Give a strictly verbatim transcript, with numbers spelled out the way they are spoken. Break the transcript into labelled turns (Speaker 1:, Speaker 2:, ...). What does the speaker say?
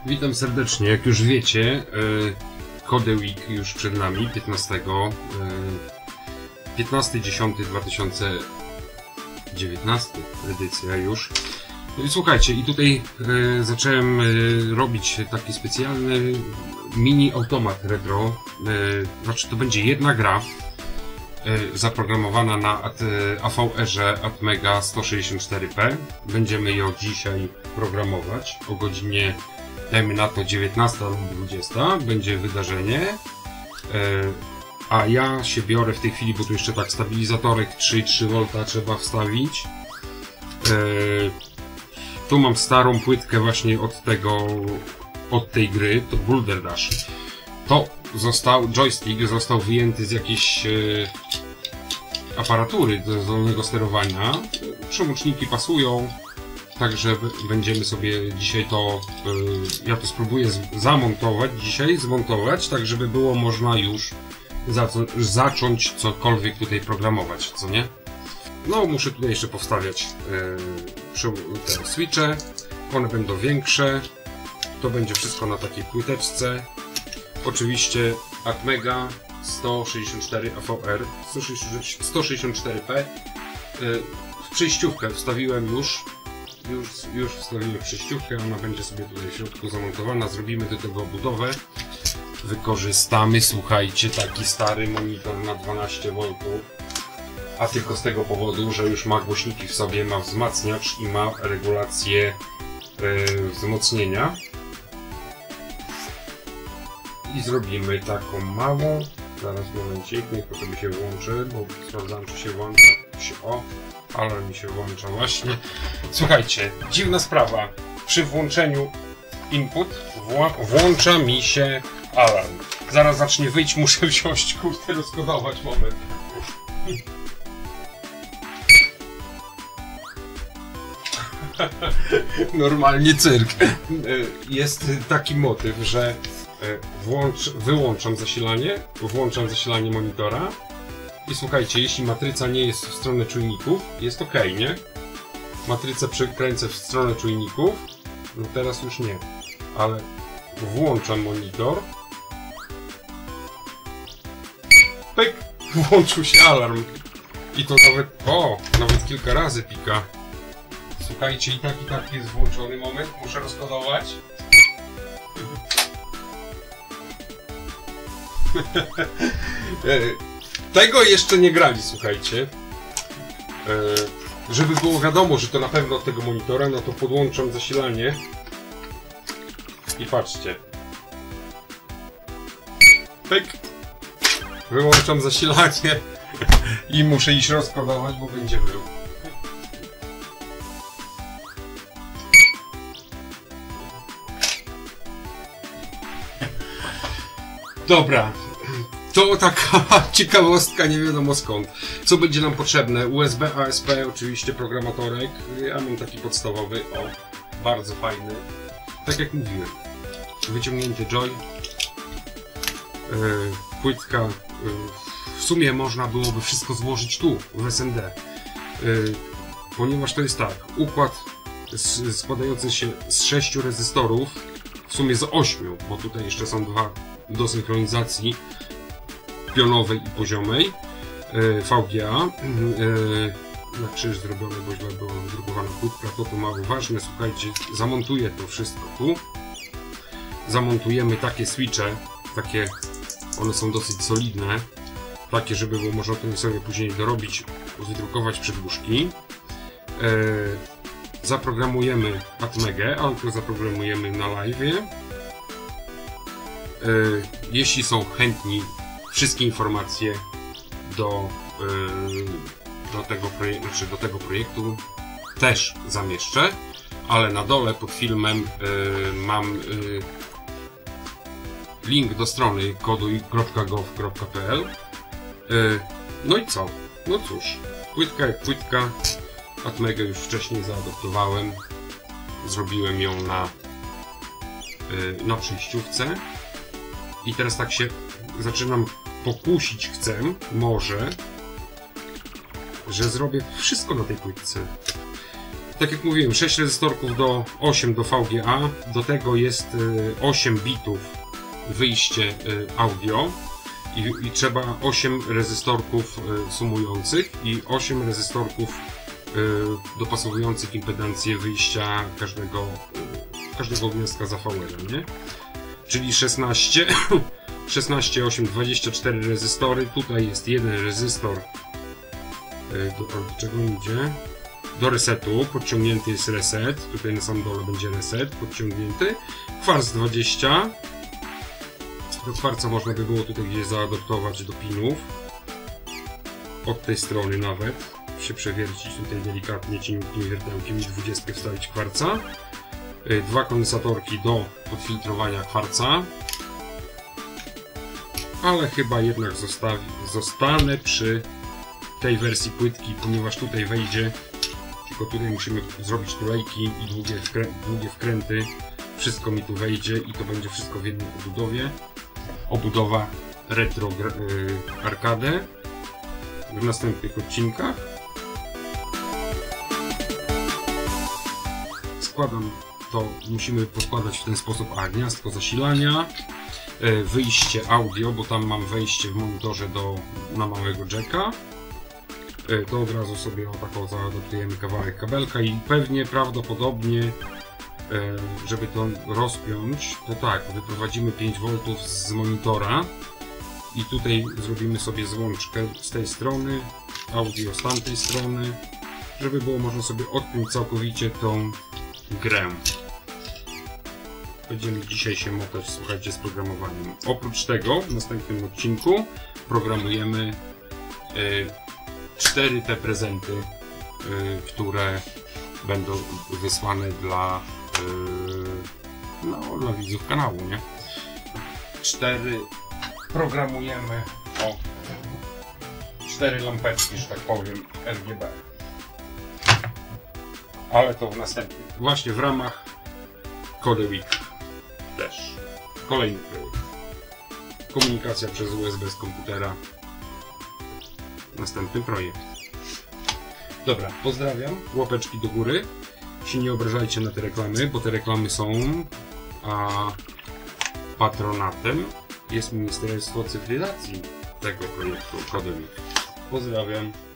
Speaker 1: Witam serdecznie. Jak już wiecie, Code Week już przed nami, piętnastego, piętnasty dziesiąty dwa tysiące dziewiętnasty edycja już. No i słuchajcie, i tutaj e, zacząłem e, robić taki specjalny mini automat retro. E, znaczy to będzie jedna gra e, zaprogramowana na A V R-ze Atmega sto sześćdziesiąt cztery P. Będziemy ją dzisiaj programować o godzinie, dajmy na to dziewiętnasta lub dwudziesta. Będzie wydarzenie. E, a ja się biorę w tej chwili, bo tu jeszcze tak stabilizatorek trzy i trzy wolt trzeba wstawić. E, Tu mam starą płytkę właśnie od tego, od tej gry, to Boulder Dash. To został, joystick został wyjęty z jakiejś e, aparatury do zdalnego sterowania. Przełączniki pasują, także będziemy sobie dzisiaj to, e, ja to spróbuję z, zamontować dzisiaj, zmontować, tak żeby było można już za, zacząć cokolwiek tutaj programować, co nie? No, muszę tutaj jeszcze powstawiać yy, te switche. One będą większe. To będzie wszystko na takiej płyteczce. Oczywiście Atmega sto sześćdziesiąt cztery A V R, sto sześćdziesiąt cztery P. Yy, w przejściówkę wstawiłem już. Już, już wstawiłem przejściówkę. Ona będzie sobie tutaj w środku zamontowana. Zrobimy do tego budowę. Wykorzystamy, słuchajcie, taki stary monitor na dwanaście woltów. A tylko z tego powodu, że już ma głośniki w sobie, ma wzmacniacz i ma regulację yy, wzmocnienia. I zrobimy taką małą. Zaraz momencik, niech to sobie się włączy, bo sprawdzam, czy się włącza. Się, o, alarm mi się włącza właśnie. Słuchajcie, dziwna sprawa. Przy włączeniu input włącza mi się alarm. Zaraz zacznie wyjść, muszę wziąć, kurde, rozkodować, moment. Normalnie cyrk. Jest taki motyw, że włącz, wyłączam zasilanie, włączam zasilanie monitora i słuchajcie, jeśli matryca nie jest w stronę czujników, jest ok, nie? Matrycę przekręcę w stronę czujników, no teraz już nie, ale włączam monitor, pyk, włączył się alarm i to nawet, o, nawet kilka razy pika. Słuchajcie, i tak i tak jest włączony, moment, muszę rozkodować. Tego jeszcze nie grali, słuchajcie. Żeby było wiadomo, że to na pewno od tego monitora, no to podłączam zasilanie. I patrzcie. Pyk. Wyłączam zasilanie i muszę iść rozkodować, bo będzie był. Dobra, to taka ciekawostka, nie wiadomo skąd. Co będzie nam potrzebne? U S B, A S P, oczywiście programatorek. Ja mam taki podstawowy, o, bardzo fajny. Tak jak mówiłem, wyciągnięty joy, yy, płytka. Yy, w sumie można byłoby wszystko złożyć tu, w S M D. Yy, ponieważ to jest tak, układ z, składający się z sześciu rezystorów, w sumie z ośmiu, bo tutaj jeszcze są dwa do synchronizacji pionowej i poziomej, V G A, na krzyż zrobione, bo źle była wydrukowana płytka, to to mało ważne. Słuchajcie, zamontuję to wszystko tu, zamontujemy takie switche, takie, one są dosyć solidne, takie, żeby było można to sobie później dorobić, wydrukować przedłużki. Zaprogramujemy Atmegę, ale to zaprogramujemy na live'ie. Yy, jeśli są chętni, wszystkie informacje do, yy, do, tego projektu, znaczy do tego projektu też zamieszczę, ale na dole pod filmem yy, mam yy, link do strony koduj kropka gov kropka p l. Yy, no i co? No cóż, płytka jak płytka. Atmegę już wcześniej zaadoptowałem, zrobiłem ją na, yy, na przejściówce. I teraz tak się zaczynam pokusić, chcę, może, że zrobię wszystko na tej płytce. Tak jak mówiłem, sześć rezystorków do osiem do V G A, do tego jest osiem bitów wyjście audio i, i trzeba osiem rezystorków sumujących i osiem rezystorków dopasowujących impedancję wyjścia każdego, każdego gniazdka za V R, nie? Czyli szesnaście, szesnaście, osiem, dwadzieścia cztery rezystory. Tutaj jest jeden rezystor, do, do czego idzie? Do resetu, podciągnięty jest reset, tutaj na samym dole będzie reset podciągnięty. Kwarc dwadzieścia, do kwarca można by było tutaj gdzieś zaadaptować do pinów, od tej strony nawet, się przewiercić tutaj delikatnie cieniutkim wiertełkiem i dwudziestkę wstawić kwarca. Dwa kondensatorki do podfiltrowania kwarca, ale chyba jednak zostawi, zostanę przy tej wersji płytki, ponieważ tutaj wejdzie, tylko tutaj musimy zrobić tulejki i długie, wkrę długie wkręty, wszystko mi tu wejdzie i to będzie wszystko w jednej obudowie. Obudowa retro yy, arcade w następnych odcinkach. Składam to, musimy podkładać w ten sposób, a gniazdko zasilania, yy, wyjście audio, bo tam mam wejście w monitorze do, na małego jacka. Yy, to od razu sobie o taką zaadaptujemy kawałek kabelka i pewnie, prawdopodobnie, żeby to rozpiąć, to tak, wyprowadzimy pięć woltów z monitora i tutaj zrobimy sobie złączkę z tej strony, audio z tamtej strony, żeby było można sobie odpiąć całkowicie tą grę. Będziemy dzisiaj się motać, słuchajcie, z programowaniem. Oprócz tego w następnym odcinku programujemy cztery te prezenty, y, które będą wysłane dla no, dla widzów kanału, nie? Cztery programujemy, o, cztery lampeczki, że tak powiem, R G B. Ale to w następnym. Właśnie w ramach CodeWeek też. Kolejny projekt. Komunikacja przez U S B z komputera. Następny projekt. Dobra, pozdrawiam. Łapeczki do góry. Się nie obrażajcie na te reklamy, bo te reklamy są a patronatem jest Ministerstwo Cyfryzacji tego projektu CodeWeek. Pozdrawiam.